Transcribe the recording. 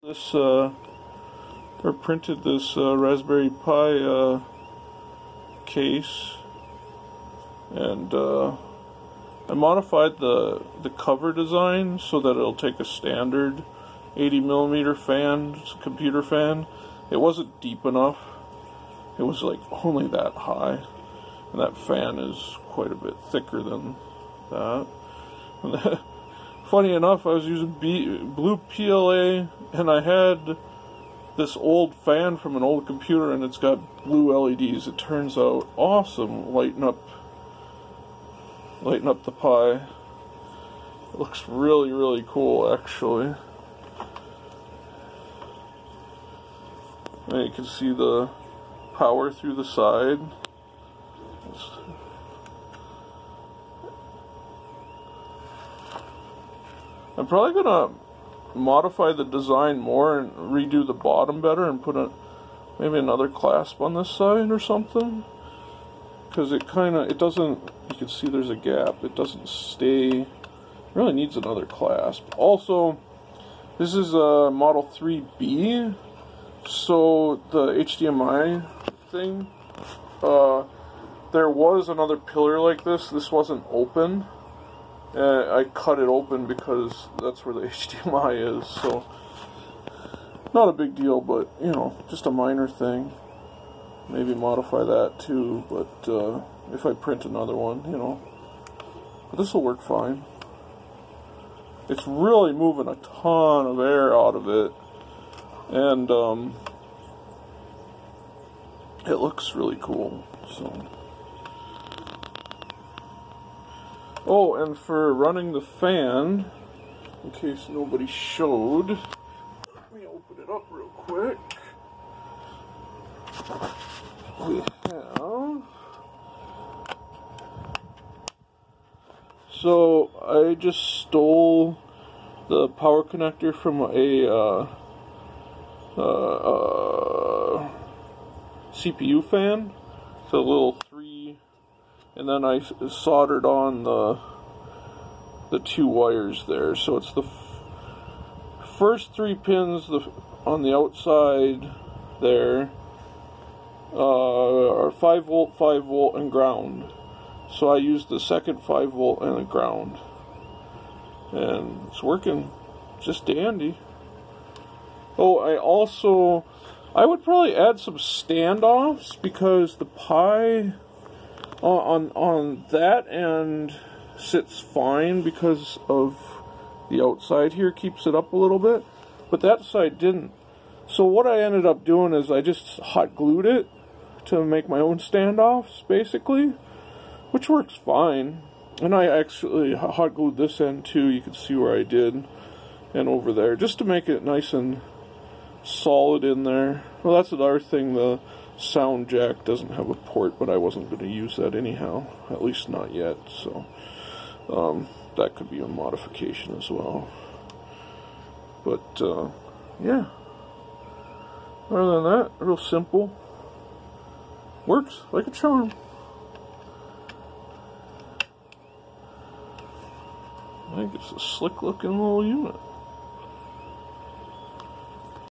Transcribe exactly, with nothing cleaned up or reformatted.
This uh, or printed this uh, Raspberry Pi uh, case, and uh, I modified the the cover design so that it'll take a standard eighty millimeter fan, computer fan. It wasn't deep enough. It was like only that high, and that fan is quite a bit thicker than that. Funny enough, I was using B, blue P L A, and I had this old fan from an old computer, and it's got blue L E Ds. It turns out awesome. Lighten up, lighten up the Pi. It looks really, really cool, actually. And you can see the power through the side. It's, I'm probably gonna modify the design more and redo the bottom better and put a maybe another clasp on this side or something, because it kind of it doesn't, you can see there's a gap, it doesn't stay, it really needs another clasp. Also, this is a Model three B, so the H D M I thing, uh, there was another pillar like this. This wasn't open. Uh, I cut it open because that's where the H D M I is, so not a big deal, but you know, just a minor thing. Maybe modify that too, but uh, if I print another one, you know, but this will work fine. It's really moving a ton of air out of it, and um, it looks really cool. So. Oh, and for running the fan, in case nobody showed, let me open it up real quick. We have, so I just stole the power connector from a uh, uh, uh, C P U fan. It's a little three. And then I soldered on the the two wires there. So it's the f first three pins the, on the outside there uh, are five volt, five volt, and ground. So I used the second five volt and a ground, and it's working just dandy. Oh, I also I would probably add some standoffs, because the Pi on on that end sits fine because of the outside here, keeps it up a little bit, but that side didn't. So what I ended up doing is I just hot glued it to make my own standoffs, basically, which works fine. And I actually hot glued this end too, you can see where I did, and over there, just to make it nice and solid in there. Well, that's another thing, the sound jack doesn't have a port, but I wasn't going to use that anyhow, at least not yet, so um, that could be a modification as well. But uh, yeah, other than that, real simple, works like a charm. I think it's a slick looking little unit.